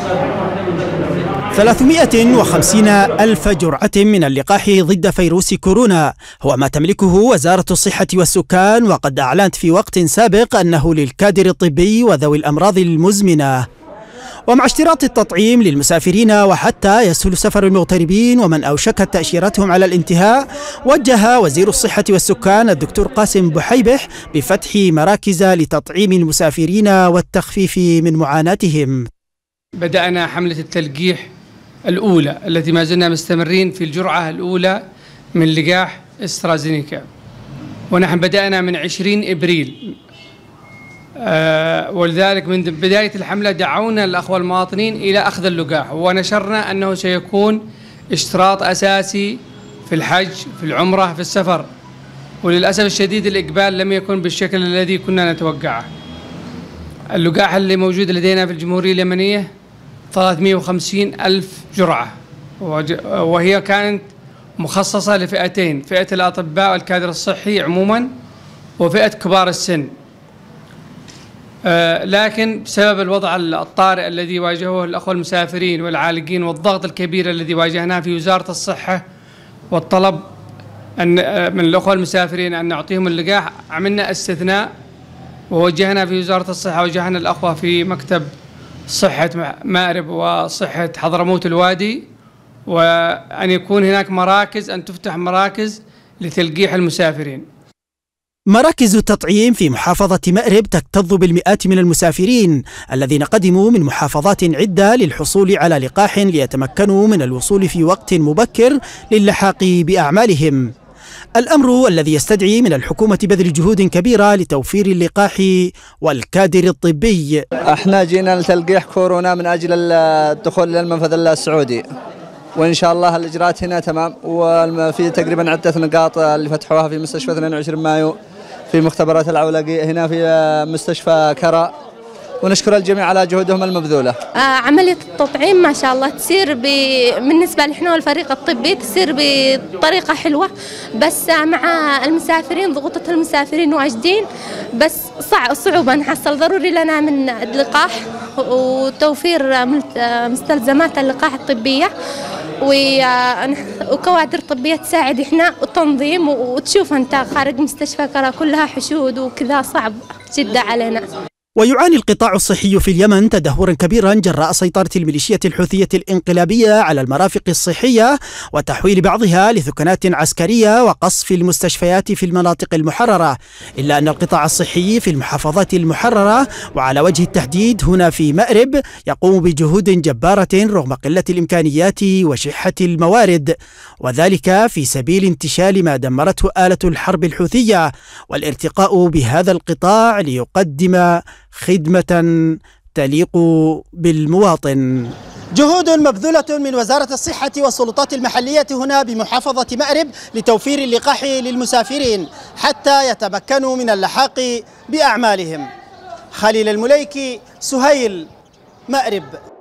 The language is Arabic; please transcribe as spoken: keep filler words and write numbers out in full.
ثلاثمائة وخمسين ألف جرعة من اللقاح ضد فيروس كورونا هو ما تملكه وزارة الصحة والسكان، وقد أعلنت في وقت سابق أنه للكادر الطبي وذوي الأمراض المزمنة. ومع اشتراط التطعيم للمسافرين وحتى يسهل سفر المغتربين ومن أوشكت تأشيرتهم على الانتهاء، وجه وزير الصحة والسكان الدكتور قاسم بحيبح بفتح مراكز لتطعيم المسافرين والتخفيف من معاناتهم. بدأنا حملة التلقيح الأولى التي ما زلنا مستمرين في الجرعة الأولى من لقاح استرازينيكا، ونحن بدأنا من عشرين إبريل. آه ولذلك من بداية الحملة دعونا الأخوة المواطنين إلى أخذ اللقاح، ونشرنا أنه سيكون اشتراط أساسي في الحج، في العمرة، في السفر. وللأسف الشديد الإقبال لم يكن بالشكل الذي كنا نتوقعه. اللقاح اللي موجود لدينا في الجمهورية اليمنية ثلاثمائة وخمسين ألف جرعة، وهي كانت مخصصة لفئتين: فئة الأطباء والكادر الصحي عموما، وفئة كبار السن. آه لكن بسبب الوضع الطارئ الذي واجهه الأخوة المسافرين والعالقين والضغط الكبير الذي واجهناه في وزارة الصحة والطلب أن من الأخوة المسافرين أن نعطيهم اللقاح، عملنا استثناء ووجهنا في وزارة الصحة، وجهنا الأخوة في مكتب صحة مأرب وصحة حضرموت الوادي، وأن يكون هناك مراكز، أن تفتح مراكز لتلقيح المسافرين. مراكز التطعيم في محافظة مأرب تكتظ بالمئات من المسافرين الذين قدموا من محافظات عدة للحصول على لقاح ليتمكنوا من الوصول في وقت مبكر للحاق بأعمالهم. الأمر الذي يستدعي من الحكومة بذل جهود كبيرة لتوفير اللقاح والكادر الطبي. احنا جينا لتلقيح كورونا من أجل الدخول للمنفذ السعودي، وإن شاء الله الإجراءات هنا تمام، وفي تقريبا عدة نقاط اللي فتحوها في مستشفى اثنين وعشرين مايو، في مختبرات العولقي، هنا في مستشفى كرا، ونشكر الجميع على جهودهم المبذولة. آه عملية التطعيم ما شاء الله تسير بالنسبة لإحنا والفريق الطبي تسير بطريقة حلوة، بس مع المسافرين ضغوطة المسافرين واجدين، بس صع صعوبة نحصل. ضروري لنا من اللقاح وتوفير مستلزمات اللقاح الطبية وكوادر طبية تساعد إحنا، والتنظيم، وتشوف أنت خارج مستشفى كرا كلها حشود وكذا، صعب جدا علينا. ويعاني القطاع الصحي في اليمن تدهورا كبيرا جراء سيطرة الميليشيات الحوثية الانقلابية على المرافق الصحية وتحويل بعضها لثكنات عسكرية وقصف المستشفيات في المناطق المحررة، إلا أن القطاع الصحي في المحافظات المحررة وعلى وجه التحديد هنا في مأرب يقوم بجهود جبارة رغم قلة الإمكانيات وشحة الموارد، وذلك في سبيل انتشال ما دمرته آلة الحرب الحوثية والارتقاء بهذا القطاع ليقدم خدمة تليق بالمواطن. جهود مبذولة من وزارة الصحة والسلطات المحلية هنا بمحافظة مأرب لتوفير اللقاح للمسافرين حتى يتمكنوا من اللحاق بأعمالهم. خليل المليكي، سهيل، مأرب.